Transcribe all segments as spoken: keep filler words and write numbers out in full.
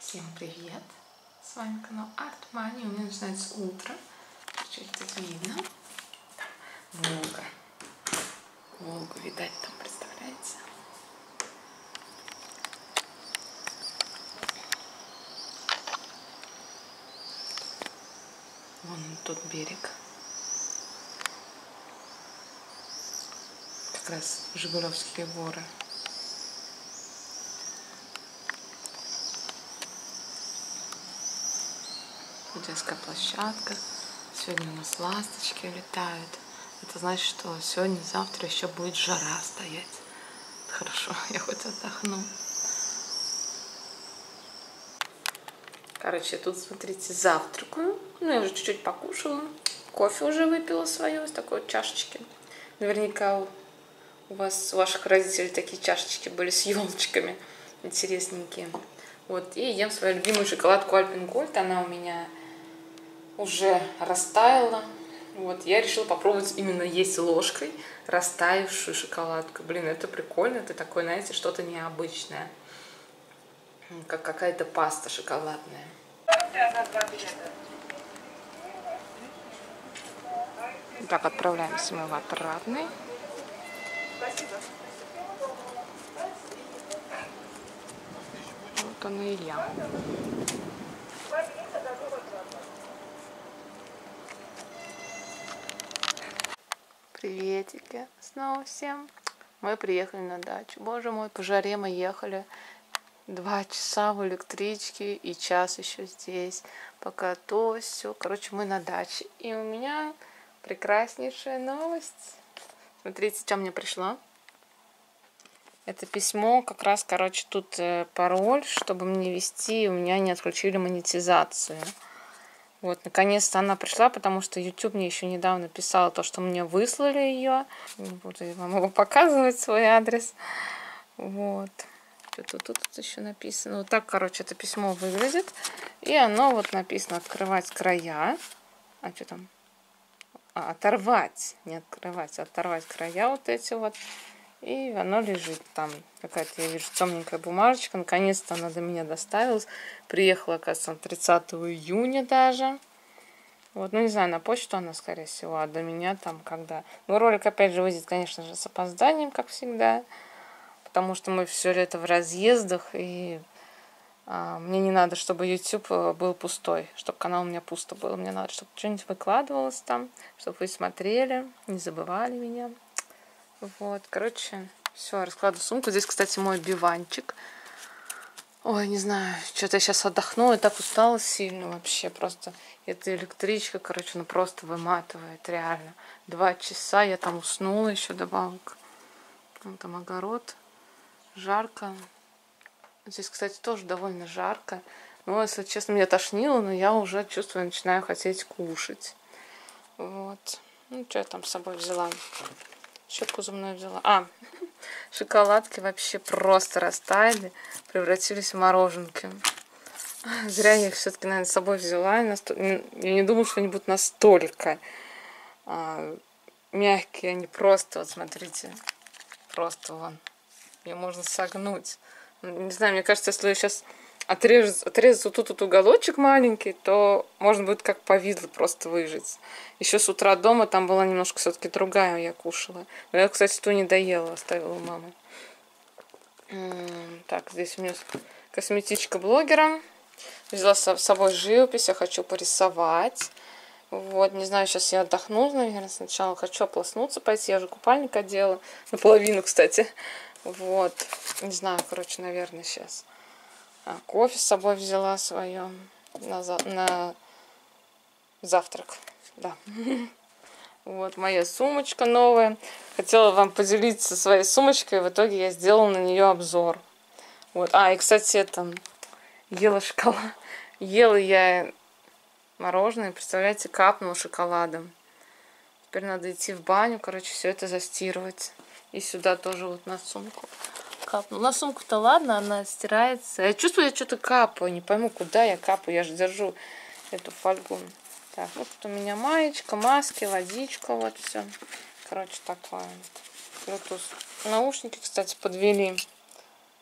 Всем привет! С вами канал Art Money. У меня начинается утро. Чуть тут видно. Там Волга. Волгу видать там, представляете? Вон тот берег. Как раз Жигулевские горы. Детская площадка. Сегодня у нас ласточки летают. Это значит, что сегодня-завтра еще будет жара стоять. Это хорошо, я хоть отдохну. Короче, тут, смотрите, завтракаю. Ну, я уже чуть-чуть покушала. Кофе уже выпила свое из такой вот чашечки. Наверняка у вас, у ваших родителей такие чашечки были с елочками. Интересненькие. Вот, и ем свою любимую шоколадку Альпен Гольд. Она у меня уже растаяла. Вот, я решила попробовать именно есть ложкой растаявшую шоколадку. Блин, это прикольно. Это такое, знаете, что-то необычное. Как какая-то паста шоколадная. Так, отправляемся мы в Отрадный. Вот он и я. Приветики снова всем. Мы приехали на дачу. Боже мой, по жаре мы ехали. Два часа в электричке и час еще здесь. Пока то, все. Короче, мы на даче. И у меня прекраснейшая новость. Смотрите, что мне пришло. Это письмо, как раз, короче, тут пароль, чтобы мне вести, у меня не отключили монетизацию. Вот, наконец-то она пришла, потому что YouTube мне еще недавно писал то, что мне выслали ее. Не буду я вам его показывать, свой адрес. Вот. Что-то тут, тут еще написано. Вот так, короче, это письмо выглядит. И оно вот написано «Открывать края». А что там? А, оторвать. Не открывать, а оторвать края вот эти вот. И оно лежит там. Какая-то, я вижу, темненькая бумажечка. Наконец-то она до меня доставилась. Приехала, оказывается, тридцатого июня даже. Вот, ну не знаю, на почту она, скорее всего, а до меня там когда. Ну, ролик, опять же, выйдет, конечно же, с опозданием, как всегда. Потому что мы все лето в разъездах. И а, мне не надо, чтобы YouTube был пустой. Чтобы канал у меня пусто был. Мне надо, чтобы что-нибудь выкладывалось там. Чтобы вы смотрели, не забывали меня. Вот, короче, все, раскладываю сумку. Здесь, кстати, мой биванчик. Ой, не знаю, что-то я сейчас отдохну. Я так устала сильно вообще. Просто эта электричка, короче, ну просто выматывает, реально. Два часа я там уснула еще добавок. Вон там огород. Жарко. Здесь, кстати, тоже довольно жарко. Но, если честно, меня тошнило, но я уже чувствую, начинаю хотеть кушать. Вот. Ну, что я там с собой взяла? Щетку зубную взяла. А, шоколадки вообще просто растаяли, превратились в мороженки. Зря я их все-таки, наверное, с собой взяла. Я не думала, что они будут настолько а, мягкие. Они просто, вот смотрите, просто вон. Ее можно согнуть. Не знаю, мне кажется, если я сейчас отрежу, отрезать вот тут вот уголочек маленький, то можно будет как повидло просто выжать. Еще с утра дома там была немножко все-таки другая, я кушала. Но я, кстати, ту не доела, оставила у мамы. Так, здесь у меня косметичка блогера. Взяла с собой живопись, я хочу порисовать. Вот, не знаю, сейчас я отдохну, наверное, сначала хочу ополоснуться, пойти. Я же купальник одела, наполовину, кстати. Вот, не знаю, короче, наверное, сейчас. А, кофе с собой взяла свое на, за... на завтрак. Да. Вот моя сумочка новая. Хотела вам поделиться своей сумочкой. В итоге я сделала на нее обзор. Вот. А, и, кстати, это ела шоколад. Ела я мороженое. Представляете, капнула шоколадом. Теперь надо идти в баню. Короче, все это застирывать. И сюда тоже вот на сумку капнула. На сумку-то ладно, она стирается. Я чувствую, я что-то капаю. Не пойму, куда я капаю. Я же держу эту фольгу. Так, вот тут у меня маечка, маски, водичка, вот все. Короче, такое вот. Bluetooth. Наушники, кстати, подвели.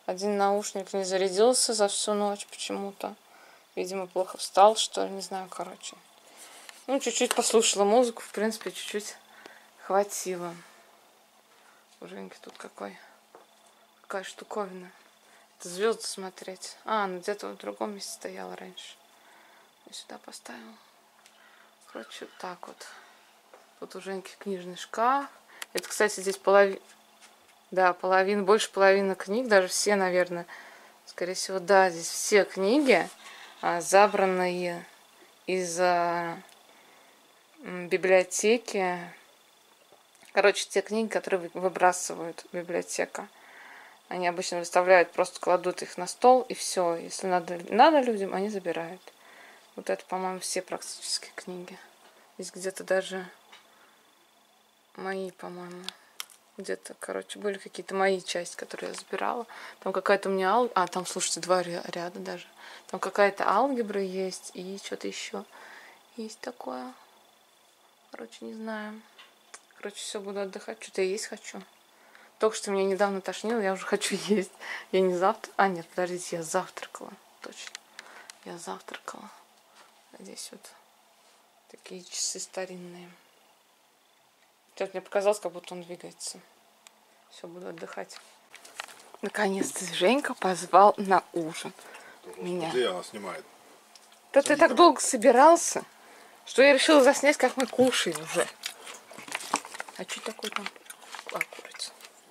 Один наушник не зарядился за всю ночь почему-то. Видимо, плохо встал, что ли, не знаю, короче. Ну, чуть-чуть послушала музыку, в принципе, чуть-чуть хватило. У Женьки тут какой, какая штуковина. Это звезды смотреть. А, ну где-то в другом месте стояла раньше. Я сюда поставил. Короче, вот так вот. Тут у Женьки книжный шкаф. Это, кстати, здесь половина... Да, половина, больше половины книг, даже все, наверное. Скорее всего, да, здесь все книги, а, забранные из а, библиотеки. Короче, те книги, которые выбрасывают библиотека. Они обычно выставляют, просто кладут их на стол, и все. Если надо, надо людям, они забирают. Вот это, по-моему, все практически книги. Здесь где-то даже мои, по-моему. Где-то, короче, были какие-то мои части, которые я забирала. Там какая-то у меня ал... А, там, слушайте, два ряда даже. Там какая-то алгебра есть и что-то еще есть такое. Короче, не знаю. Короче, все, буду отдыхать. Что-то я есть хочу. Только что меня недавно тошнило, я уже хочу есть. Я не завтра... А, нет, подождите, я завтракала. Точно. Я завтракала. А здесь вот такие часы старинные. Сейчас мне показалось, как будто он двигается. Все, буду отдыхать. Наконец-то Женька позвал на ужин меня. Где она снимает? Да ты так долго собирался, что я решила заснять, как мы кушаем уже. А что такое там? А, курица.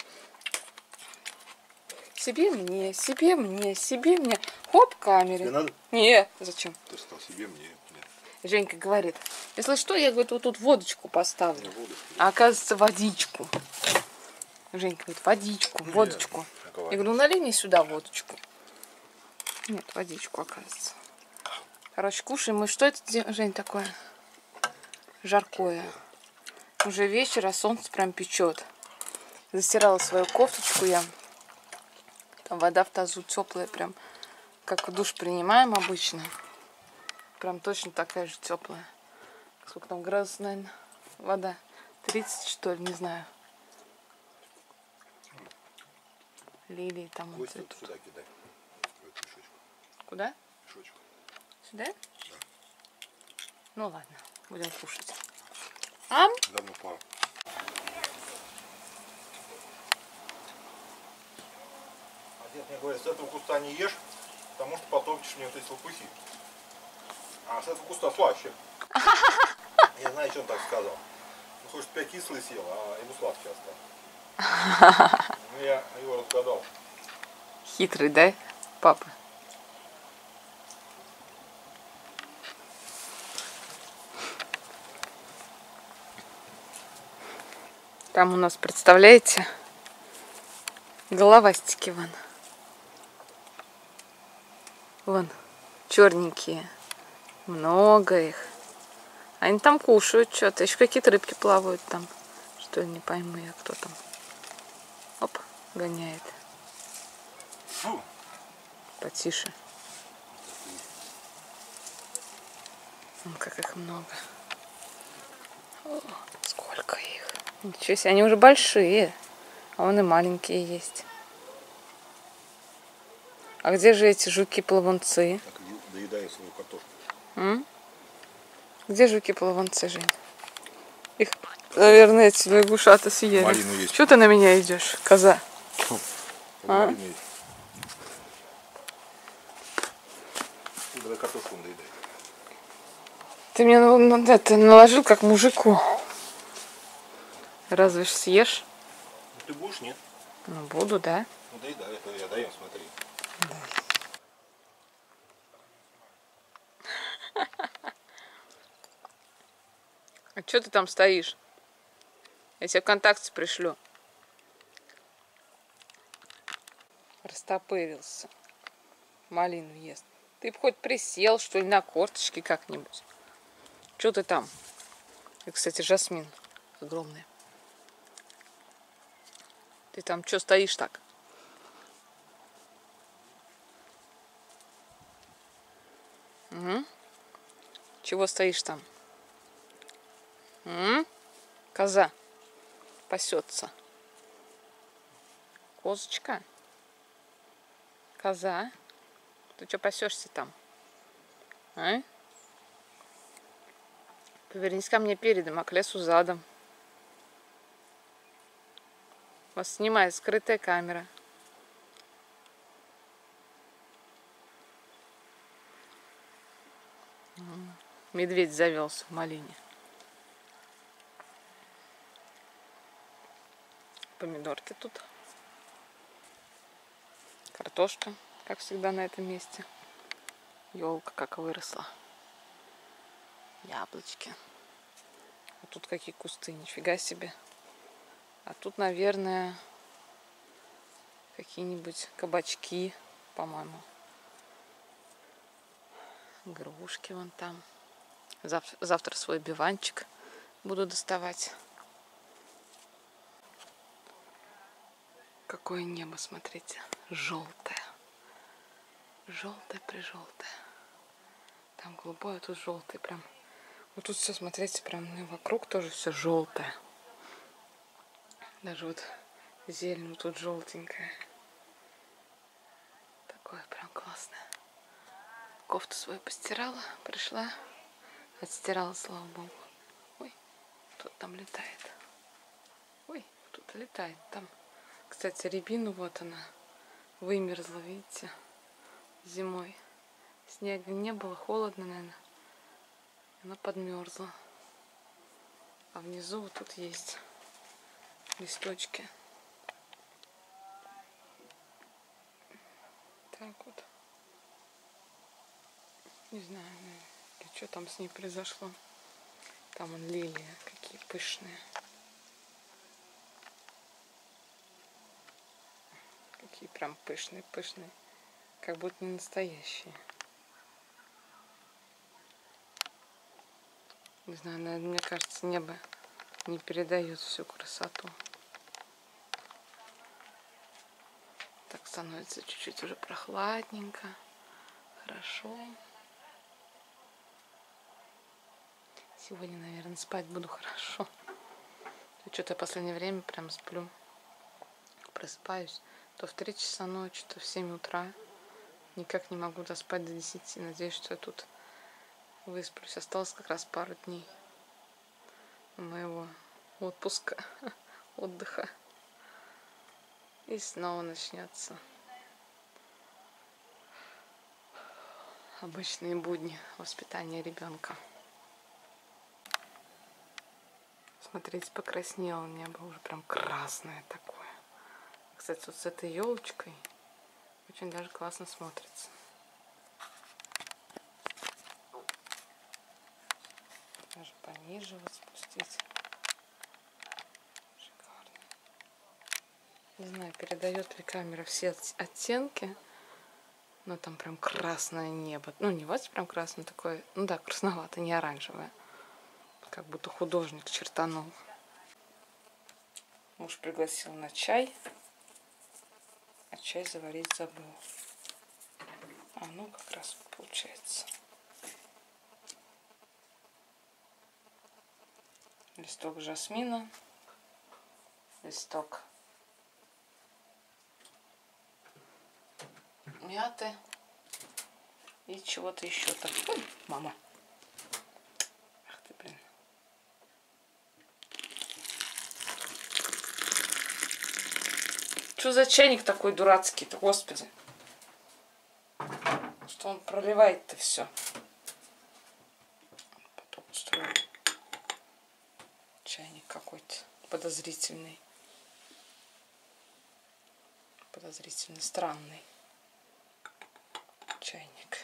Себе мне, себе мне, себе мне. Хоп, камере. Тебе надо? Не, зачем? Ты сказал себе, мне нет. Женька говорит, если что, я, говорит, вот тут водочку поставлю. Водочку. А оказывается, водичку. Женька говорит, водичку, Нет, водочку. такого. Я говорю, ну налей мне сюда водочку. Нет, водичку, оказывается. Короче, кушаем мы. Что это, Жень, такое? Жаркое. Уже вечер, а солнце прям печет. Застирала свою кофточку я. Там вода в тазу теплая, прям как в душ принимаем обычно. Прям точно такая же теплая. Сколько там градусов, наверное, вода? тридцать, что ли, не знаю. Лилии там вот цветут. Сюда кидай. Куда? Мешочек. Сюда? Да. Ну ладно, будем кушать. Ам? Давно пора. Отец мне говорит, с этого куста не ешь, потому что потопчешь мне вот эти лопухи. А с этого куста слаще. Я знаю, что он так сказал. Он хочет пять кислый съел, а ему сладкий остался. Ну, я его разгадал. Хитрый, да, папа? Там у нас, представляете, головастики вон. Вон, черненькие. Много их. Они там кушают что-то. Еще какие-то рыбки плавают там. Что я не пойму я, кто там. Оп, гоняет. Фу. Потише. Вон как их много. О, сколько их. Ничего себе, они уже большие. А вон и маленькие есть. А где же эти жуки-плавунцы? Так, доедаю свою картошку. М? Где жуки-плавунцы, Жень? Их, наверное, эти лягушата съели. Малину есть. Чего ты на меня идешь, коза? А? Малину есть. Давай картошку доедай. Ты мне ну, ну, это, наложил как мужику. Разве ж съешь? Ну, ты будешь, нет? Ну, буду, да. Ну, доедай, это я даем, смотри. А что ты там стоишь? Я тебе ВКонтакте пришлю. Растопырился. Малину ест. Ты б хоть присел, что ли, на корточки как-нибудь. Что ты там? И, кстати, жасмин огромный. Ты там что стоишь так? Угу. Чего стоишь там? М? Коза пасется. Козочка. Коза. Ты что пасешься там? А? Повернись ко мне передом, а к лесу задом. Вас снимает скрытая камера. Медведь завелся в малине. Помидорки тут. Картошка, как всегда на этом месте. Елка как выросла. Яблочки. А тут какие кусты, нифига себе. А тут, наверное, какие-нибудь кабачки, по-моему. Грушки вон там. Завтра, завтра свой биванчик буду доставать. Какое небо, смотрите. Желтое. Желтое-прижелтое. Там голубое, а тут желтое прям. Вот тут все, смотрите, прям ну, вокруг тоже все желтое. Даже вот зелень вот тут желтенькая. Такое прям классное. Кофту свою постирала, пришла, отстирала, слава богу. Ой, кто там летает. Ой, кто-то летает там. Кстати, рябина, вот она, вымерзла, видите, зимой. Снега не было, холодно, наверное. Она подмерзла. А внизу вот тут есть листочки. Так вот. Не знаю, что там с ней произошло. Там вон лилии какие пышные. Какие прям пышные, пышные. Как будто не настоящие. Не знаю, наверное, мне кажется, небо не передает всю красоту. Так становится чуть-чуть уже прохладненько. Хорошо. Сегодня, наверное, спать буду хорошо. Что-то в последнее время прям сплю. Просыпаюсь то в три часа ночи, то в семь утра. Никак не могу доспать до десяти. Надеюсь, что я тут высплюсь. Осталось как раз пару дней моего отпуска, отдыха. И снова начнется обычные будни воспитания ребенка. Смотрите, покраснело небо, уже прям красное такое. Кстати, вот с этой елочкой очень даже классно смотрится. Даже пониже вот спустить. Шикарно. Не знаю, передает ли камера все оттенки, но там прям красное небо. Ну, не вот прям красное такое, ну да, красновато, не оранжевое. Как будто художник чертанул. Муж пригласил на чай, а чай заварить забыл. А ну как раз получается. Листок жасмина, листок мяты и чего-то еще так. Ой, мама. Ах ты, блин. Что за чайник такой дурацкий-то, господи? Что он проливает-то все? Потом устрою. Чайник какой-то подозрительный. Подозрительно странный чайник.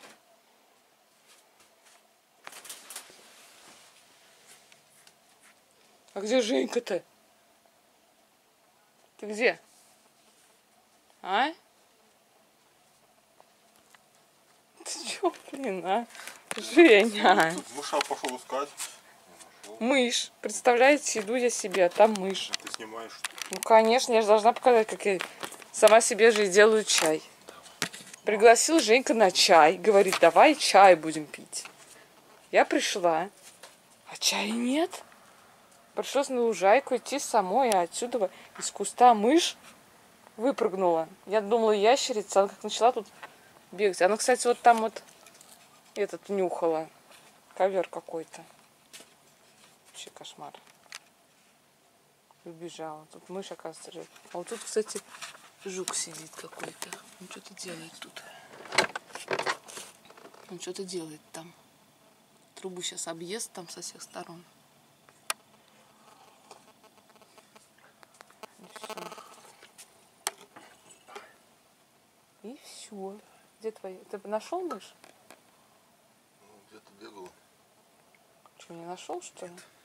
А где Женька-то? Ты где? А? Ты чё, блин, а? Женя. Мыша пошел искать. Мышь. Представляете, иду я себе, а там мышь. Ты снимаешь, что ли? Ну, конечно, я же должна показать, как я сама себе же и делаю чай. Пригласил Женька на чай. Говорит, давай чай будем пить. Я пришла, а чая нет. Пришлось на лужайку идти самой, а отсюда из куста мышь выпрыгнула. Я думала, ящерица, она как начала тут бегать. Она, кстати, вот там вот этот нюхала. Ковер какой-то. Вообще кошмар. Убежала. Тут мышь, оказывается, живет. А вот тут, кстати, жук сидит какой-то. Он что-то делает тут. Он что-то делает там. Трубу сейчас объест там со всех сторон. И все. И все. Где твои? Ты нашел мышь? Ну, где-то бегал. Что, не нашел, что ли? Нет.